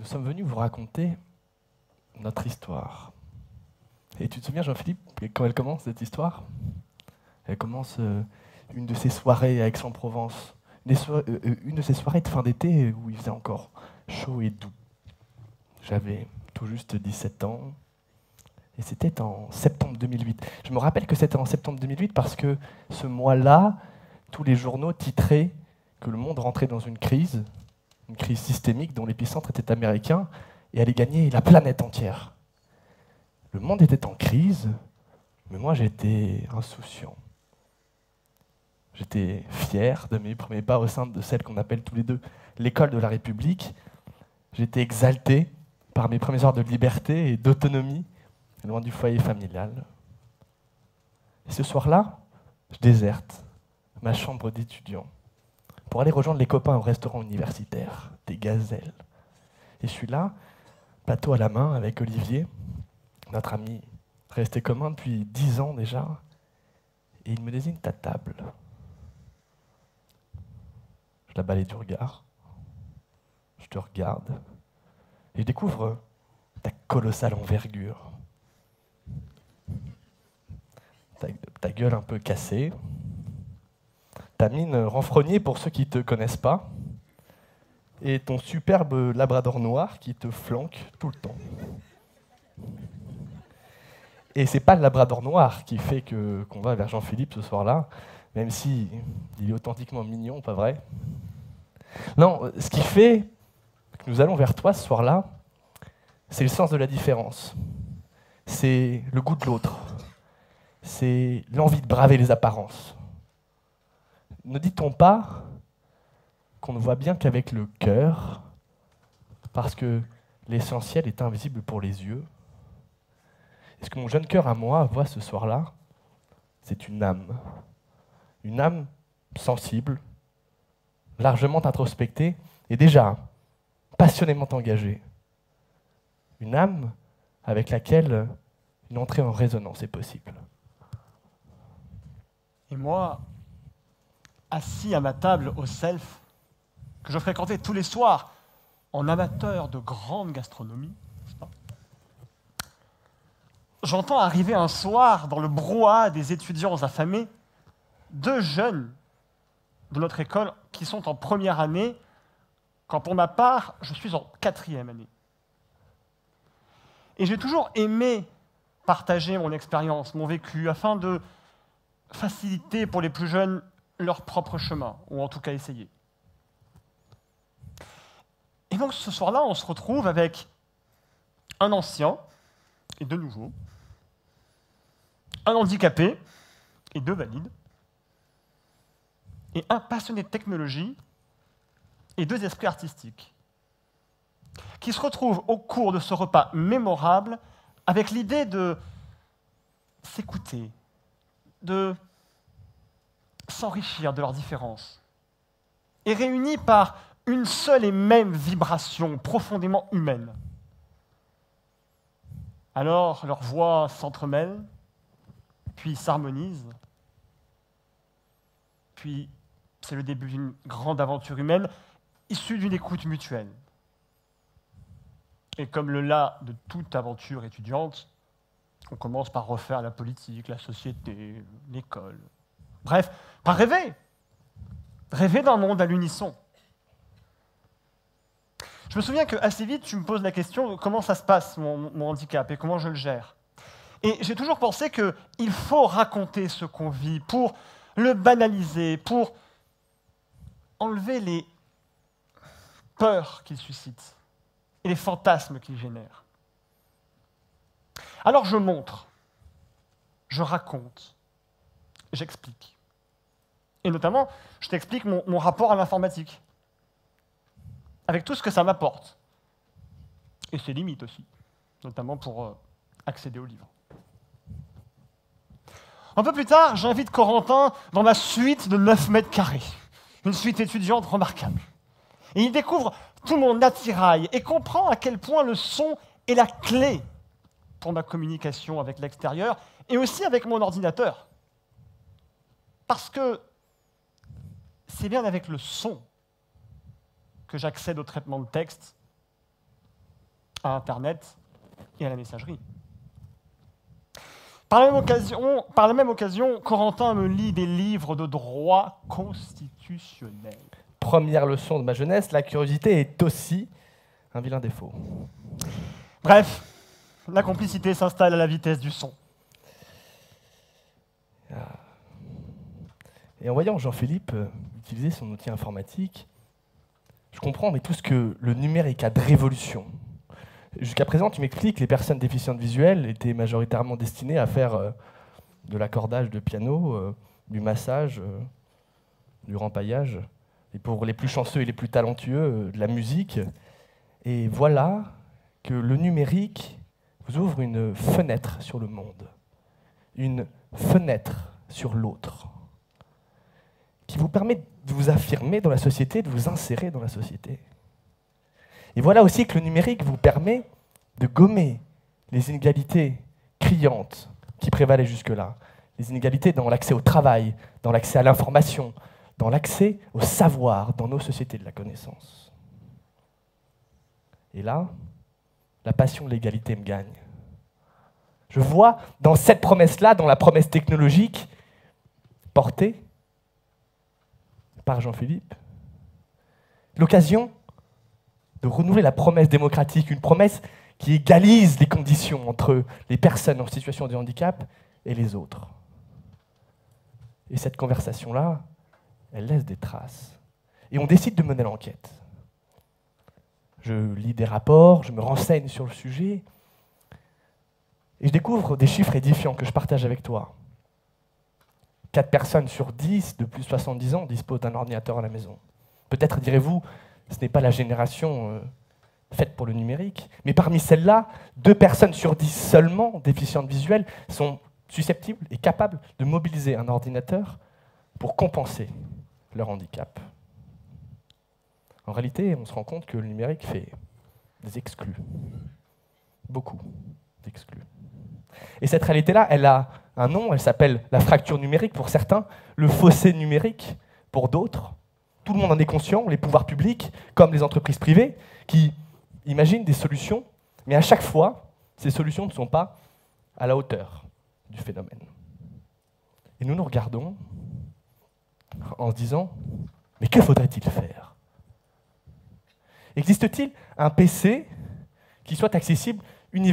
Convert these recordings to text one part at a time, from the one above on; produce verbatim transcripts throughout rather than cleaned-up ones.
nous sommes venus vous raconter notre histoire. Et tu te souviens, Jean-Philippe, quand elle commence, cette histoire? Elle commence euh, une de ces soirées à Aix-en-Provence, une, so euh, une de ces soirées de fin d'été où il faisait encore chaud et doux. J'avais tout juste dix-sept ans, et c'était en septembre deux mille huit. Je me rappelle que c'était en septembre deux mille huit parce que ce mois-là, tous les journaux titraient que le monde rentrait dans une crise, une crise systémique dont l'épicentre était américain et allait gagner la planète entière. Le monde était en crise, mais moi j'étais insouciant. J'étais fier de mes premiers pas au sein de celle qu'on appelle tous les deux l'école de la République. J'étais exalté par mes premières heures de liberté et d'autonomie, loin du foyer familial. Et ce soir-là, je déserte ma chambre d'étudiant pour aller rejoindre les copains au restaurant universitaire, des Gazelles. Et je suis là, plateau à la main, avec Olivier, notre ami resté commun depuis dix ans déjà, et il me désigne ta table. Je la balaye du regard, je te regarde, et je découvre ta colossale envergure, ta, ta gueule un peu cassée, ta mine renfrognée pour ceux qui ne te connaissent pas, et ton superbe labrador noir qui te flanque tout le temps. Et c'est pas le labrador noir qui fait que, qu'on va vers Jean-Philippe ce soir-là, même si il est authentiquement mignon, pas vrai? Non, ce qui fait que nous allons vers toi ce soir-là, c'est le sens de la différence. C'est le goût de l'autre. C'est l'envie de braver les apparences. Ne dit-on pas qu'on ne voit bien qu'avec le cœur, parce que l'essentiel est invisible pour les yeux? Et ce que mon jeune cœur à moi voit ce soir-là, c'est une âme. Une âme sensible, largement introspectée et déjà passionnément engagée. Une âme avec laquelle une entrée en résonance est possible. Et moi, assis à ma table au Self, que je fréquentais tous les soirs en amateur de grande gastronomie, j'entends arriver un soir, dans le brouhaha des étudiants affamés, deux jeunes de notre école qui sont en première année, quand pour ma part, je suis en quatrième année. Et j'ai toujours aimé partager mon expérience, mon vécu, afin de faciliter pour les plus jeunes leur propre chemin, ou en tout cas essayer. Et donc ce soir-là, on se retrouve avec un ancien et deux nouveaux, un handicapé et deux valides, et un passionné de technologie et deux esprits artistiques, qui se retrouvent au cours de ce repas mémorable avec l'idée de s'écouter, de s'enrichir de leurs différences, et réunis par une seule et même vibration profondément humaine. Alors leurs voix s'entremêlent, puis s'harmonisent, puis c'est le début d'une grande aventure humaine issue d'une écoute mutuelle. Et comme le là de toute aventure étudiante, on commence par refaire la politique, la société, l'école. Bref, par rêver. Rêver d'un monde à l'unisson. Je me souviens qu'assez vite, tu me poses la question, comment ça se passe, mon, mon handicap, et comment je le gère. Et j'ai toujours pensé qu'il faut raconter ce qu'on vit pour le banaliser, pour enlever les peurs qu'il suscite et les fantasmes qu'il génère. Alors je montre, je raconte, j'explique. Et notamment, je t'explique mon, mon rapport à l'informatique, avec tout ce que ça m'apporte. Et ses limites aussi, notamment pour euh, accéder aux livres. Un peu plus tard, j'invite Corentin dans ma suite de neuf mètres carrés, une suite étudiante remarquable. Et il découvre tout mon attirail et comprend à quel point le son est la clé pour ma communication avec l'extérieur et aussi avec mon ordinateur. Parce que c'est bien avec le son que j'accède au traitement de texte à Internet et à la messagerie. Par la même occasion, par la même occasion, Corentin me lit des livres de droit constitutionnel. Première leçon de ma jeunesse, la curiosité est aussi un vilain défaut. Bref, la complicité s'installe à la vitesse du son. Et en voyant Jean-Philippe euh, utiliser son outil informatique, je comprends mais tout ce que le numérique a de révolution. Jusqu'à présent, tu m'expliques que les personnes déficientes visuelles étaient majoritairement destinées à faire euh, de l'accordage de piano, euh, du massage, euh, du rempaillage, et pour les plus chanceux et les plus talentueux, euh, de la musique. Et voilà que le numérique vous ouvre une fenêtre sur le monde, une fenêtre sur l'autre, qui vous permet de vous affirmer dans la société, de vous insérer dans la société. Et voilà aussi que le numérique vous permet de gommer les inégalités criantes qui prévalaient jusque-là. Les inégalités dans l'accès au travail, dans l'accès à l'information, dans l'accès au savoir dans nos sociétés de la connaissance. Et là, la passion de l'égalité me gagne. Je vois dans cette promesse-là, dans la promesse technologique, portée par Jean-Philippe, l'occasion de renouveler la promesse démocratique, une promesse qui égalise les conditions entre les personnes en situation de handicap et les autres. Et cette conversation-là, elle laisse des traces. Et on décide de mener l'enquête. Je lis des rapports, je me renseigne sur le sujet, et je découvre des chiffres édifiants que je partage avec toi. quatre personnes sur dix de plus de soixante-dix ans disposent d'un ordinateur à la maison. Peut-être direz-vous, ce n'est pas la génération euh, faite pour le numérique, mais parmi celles-là, deux personnes sur dix seulement, déficientes visuelles, sont susceptibles et capables de mobiliser un ordinateur pour compenser leur handicap. En réalité, on se rend compte que le numérique fait des exclus. Beaucoup d'exclus. Et cette réalité-là, elle a un nom, elle s'appelle la fracture numérique pour certains, le fossé numérique pour d'autres. Tout le monde en est conscient, les pouvoirs publics, comme les entreprises privées, qui imaginent des solutions, mais à chaque fois, ces solutions ne sont pas à la hauteur du phénomène. Et nous nous regardons en se disant, mais que faudrait-il faire ? Existe-t-il un P C qui soit accessible universellement ?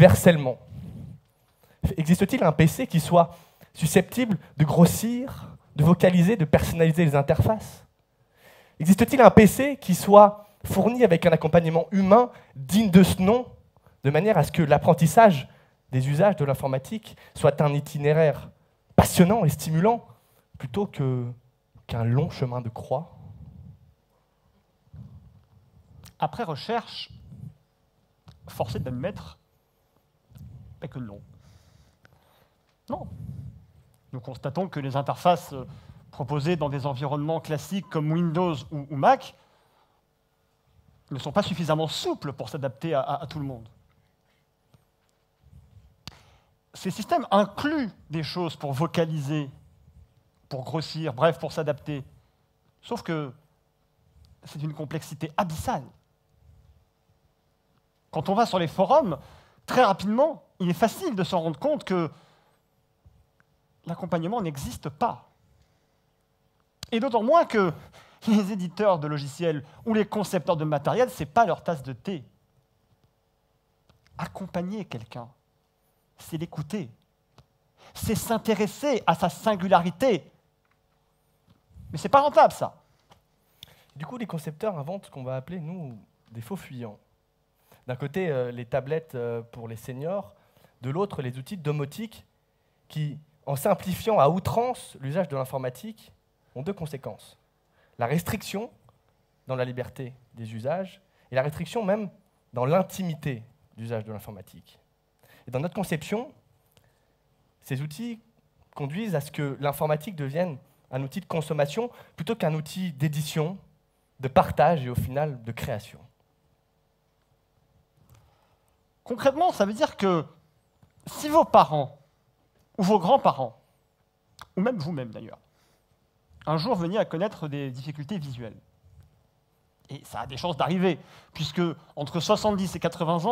Existe-t-il un P C qui soit susceptible de grossir, de vocaliser, de personnaliser les interfaces ? Existe-t-il un P C qui soit fourni avec un accompagnement humain digne de ce nom, de manière à ce que l'apprentissage des usages de l'informatique soit un itinéraire passionnant et stimulant, plutôt que, qu'un long chemin de croix ? Après recherche, force est d'admettre que non. Non. Nous constatons que les interfaces proposées dans des environnements classiques comme Windows ou, ou Mac ne sont pas suffisamment souples pour s'adapter à, à, à tout le monde. Ces systèmes incluent des choses pour vocaliser, pour grossir, bref, pour s'adapter. Sauf que c'est une complexité abyssale. Quand on va sur les forums, très rapidement, il est facile de s'en rendre compte que l'accompagnement n'existe pas. Et d'autant moins que les éditeurs de logiciels ou les concepteurs de matériel, ce n'est pas leur tasse de thé. Accompagner quelqu'un, c'est l'écouter, c'est s'intéresser à sa singularité. Mais ce n'est pas rentable, ça. Du coup, les concepteurs inventent ce qu'on va appeler, nous, des faux fuyants. D'un côté, euh, les tablettes euh, pour les seniors, de l'autre, les outils de domotique qui, en simplifiant à outrance l'usage de l'informatique, ont deux conséquences. La restriction dans la liberté des usages et la restriction même dans l'intimité d'usage de l'informatique. Et dans notre conception, ces outils conduisent à ce que l'informatique devienne un outil de consommation plutôt qu'un outil d'édition, de partage et au final de création. Concrètement, ça veut dire que si vos parents ou vos grands-parents, ou même vous-même d'ailleurs, un jour veniez à connaître des difficultés visuelles, et ça a des chances d'arriver, puisque entre soixante-dix et quatre-vingts ans,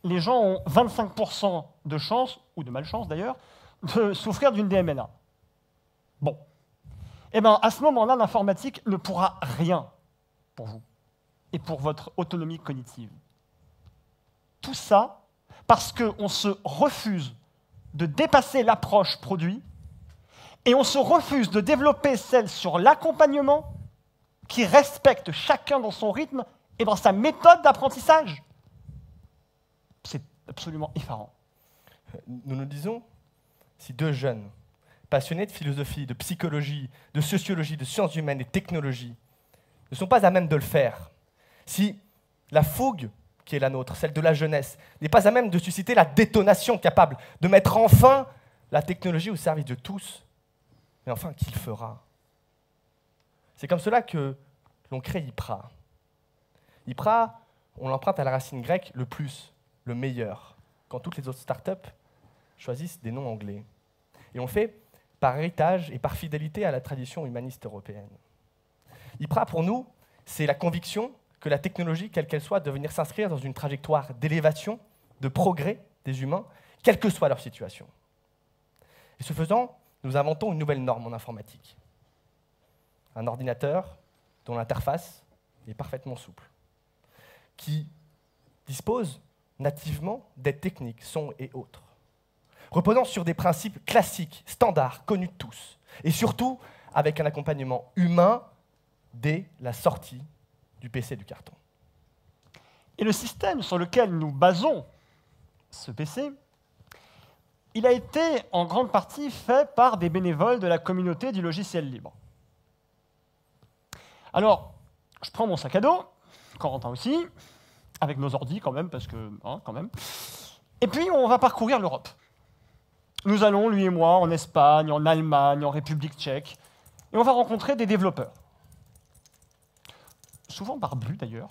les gens ont vingt-cinq pour cent de chance, ou de malchance d'ailleurs, de souffrir d'une D M N A. Bon. Eh bien, à ce moment-là, l'informatique ne pourra rien pour vous et pour votre autonomie cognitive. Tout ça parce qu'on se refuse de dépasser l'approche produit et on se refuse de développer celle sur l'accompagnement qui respecte chacun dans son rythme et dans sa méthode d'apprentissage. C'est absolument effarant. Nous nous disons, si deux jeunes passionnés de philosophie, de psychologie, de sociologie, de sciences humaines et de technologie ne sont pas à même de le faire, si la fougue qui est la nôtre, celle de la jeunesse, n'est pas à même de susciter la détonation capable de mettre enfin la technologie au service de tous, mais enfin, qui le fera? C'est comme cela que l'on crée IPRA. IPRA, on l'emprunte à la racine grecque le plus, le meilleur, quand toutes les autres startups choisissent des noms anglais. Et on le fait par héritage et par fidélité à la tradition humaniste européenne. IPRA, pour nous, c'est la conviction que la technologie, quelle qu'elle soit, doit venir s'inscrire dans une trajectoire d'élévation, de progrès des humains, quelle que soit leur situation. Et ce faisant, nous inventons une nouvelle norme en informatique. Un ordinateur dont l'interface est parfaitement souple, qui dispose nativement d'aides techniques, son et autres, reposant sur des principes classiques, standards, connus de tous, et surtout avec un accompagnement humain dès la sortie du P C et du carton. Et le système sur lequel nous basons ce P C, il a été en grande partie fait par des bénévoles de la communauté du logiciel libre. Alors, je prends mon sac à dos, Corentin aussi, avec nos ordis quand même, parce que, hein, quand même, et puis on va parcourir l'Europe. Nous allons, lui et moi, en Espagne, en Allemagne, en République tchèque, et on va rencontrer des développeurs. Souvent barbus d'ailleurs,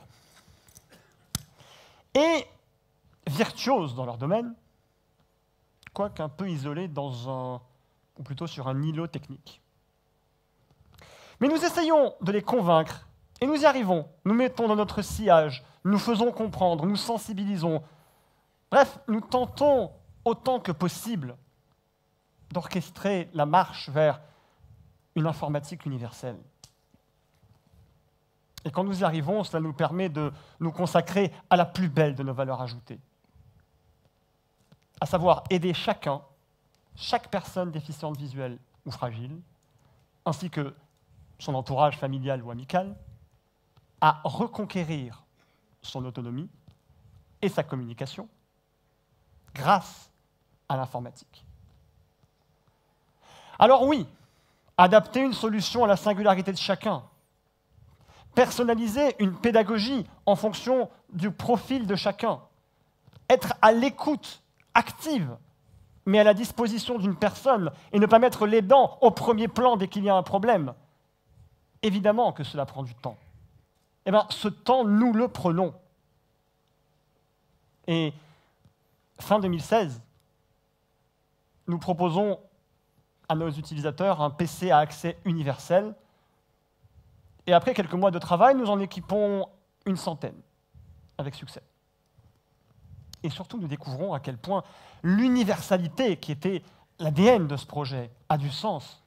et virtuoses dans leur domaine, quoique un peu isolés dans un, ou plutôt sur un îlot technique. Mais nous essayons de les convaincre, et nous y arrivons. Nous mettons dans notre sillage, nous faisons comprendre, nous sensibilisons. Bref, nous tentons autant que possible d'orchestrer la marche vers une informatique universelle. Et quand nous y arrivons, cela nous permet de nous consacrer à la plus belle de nos valeurs ajoutées, à savoir aider chacun, chaque personne déficiente visuelle ou fragile, ainsi que son entourage familial ou amical, à reconquérir son autonomie et sa communication grâce à l'informatique. Alors oui, adapter une solution à la singularité de chacun, personnaliser une pédagogie en fonction du profil de chacun, être à l'écoute active, mais à la disposition d'une personne, et ne pas mettre les dents au premier plan dès qu'il y a un problème. Évidemment que cela prend du temps. Eh bien, ce temps, nous le prenons. Et fin deux mille seize, nous proposons à nos utilisateurs un P C à accès universel. Et après quelques mois de travail, nous en équipons une centaine, avec succès. Et surtout, nous découvrons à quel point l'universalité, qui était l'A D N de ce projet, a du sens.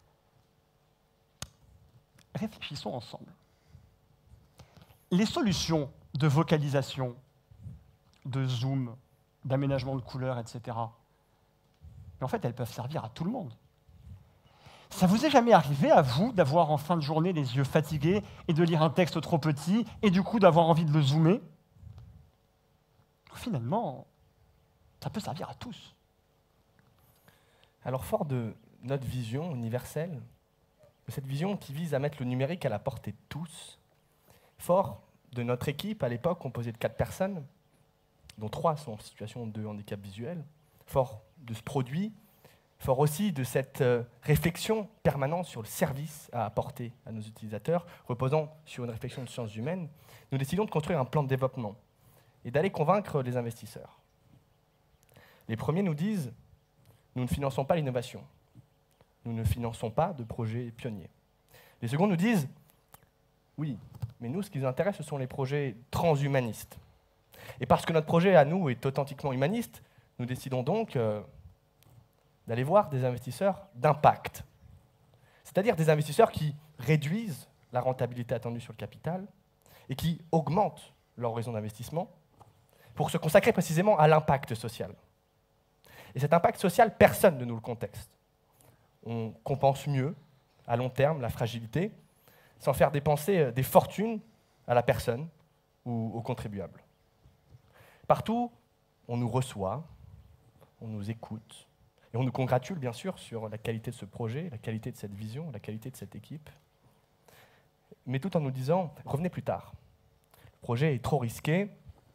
Réfléchissons ensemble. Les solutions de vocalisation, de zoom, d'aménagement de couleurs, et cetera, mais en fait, elles peuvent servir à tout le monde. Ça vous est jamais arrivé à vous d'avoir en fin de journée les yeux fatigués et de lire un texte trop petit et du coup d'avoir envie de le zoomer? Finalement, ça peut servir à tous. Alors, fort de notre vision universelle, de cette vision qui vise à mettre le numérique à la portée de tous, fort de notre équipe, à l'époque composée de quatre personnes, dont trois sont en situation de handicap visuel, fort de ce produit, fort aussi de cette euh, réflexion permanente sur le service à apporter à nos utilisateurs, reposant sur une réflexion de sciences humaines, nous décidons de construire un plan de développement et d'aller convaincre les investisseurs. Les premiers nous disent « nous ne finançons pas l'innovation, nous ne finançons pas de projets pionniers ». Les seconds nous disent « oui, mais nous, ce qui nous intéresse, ce sont les projets transhumanistes. Et parce que notre projet à nous est authentiquement humaniste, nous décidons donc euh, d'aller voir des investisseurs d'impact, c'est-à-dire des investisseurs qui réduisent la rentabilité attendue sur le capital et qui augmentent leur horizon d'investissement pour se consacrer précisément à l'impact social. Et cet impact social, personne ne nous le contexte. On compense mieux, à long terme, la fragilité, sans faire dépenser des fortunes à la personne ou aux contribuables. Partout, on nous reçoit, on nous écoute, et on nous congratule, bien sûr, sur la qualité de ce projet, la qualité de cette vision, la qualité de cette équipe, mais tout en nous disant « revenez plus tard, le projet est trop risqué ».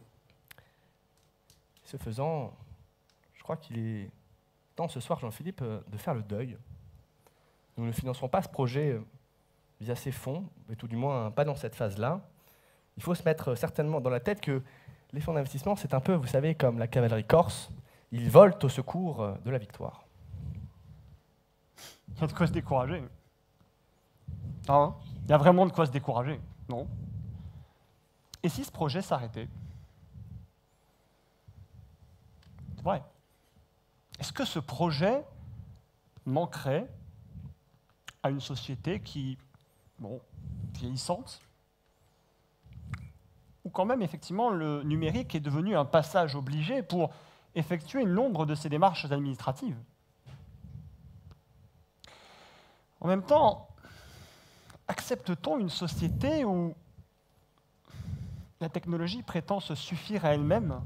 Ce faisant, je crois qu'il est temps ce soir, Jean-Philippe, de faire le deuil. Nous ne financerons pas ce projet via ces fonds, mais tout du moins pas dans cette phase-là. Il faut se mettre certainement dans la tête que les fonds d'investissement, c'est un peu, vous savez, comme la cavalerie corse, ils volent au secours de la victoire. Il y a de quoi se décourager. Hein? Il y a vraiment de quoi se décourager, non? Et si ce projet s'arrêtait? C'est vrai. Est-ce que ce projet manquerait à une société qui, bon, vieillissante, où quand même, effectivement, le numérique est devenu un passage obligé pour effectuer une nombre de ces démarches administratives? En même temps, accepte-t-on une société où la technologie prétend se suffire à elle-même,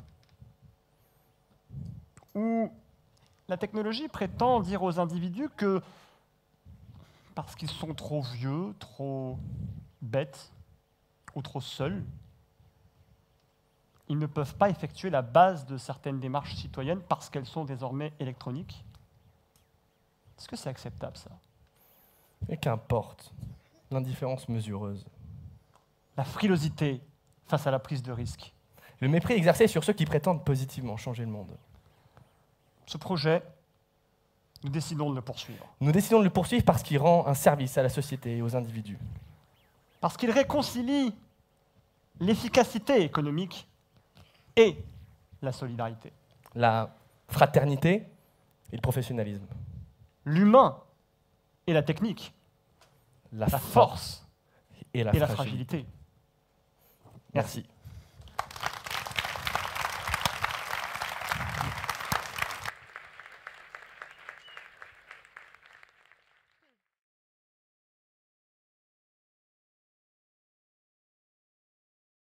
où la technologie prétend dire aux individus que parce qu'ils sont trop vieux, trop bêtes ou trop seuls, ils ne peuvent pas effectuer la base de certaines démarches citoyennes parce qu'elles sont désormais électroniques? Est-ce que c'est acceptable, ça? Et qu'importe, l'indifférence mesureuse. La frilosité face à la prise de risque. Le mépris exercé sur ceux qui prétendent positivement changer le monde. Ce projet, nous décidons de le poursuivre. Nous décidons de le poursuivre parce qu'il rend un service à la société et aux individus. Parce qu'il réconcilie l'efficacité économique et la solidarité. La fraternité et le professionnalisme. L'humain et la technique. La, la force et la et la fragilité. fragilité. Merci.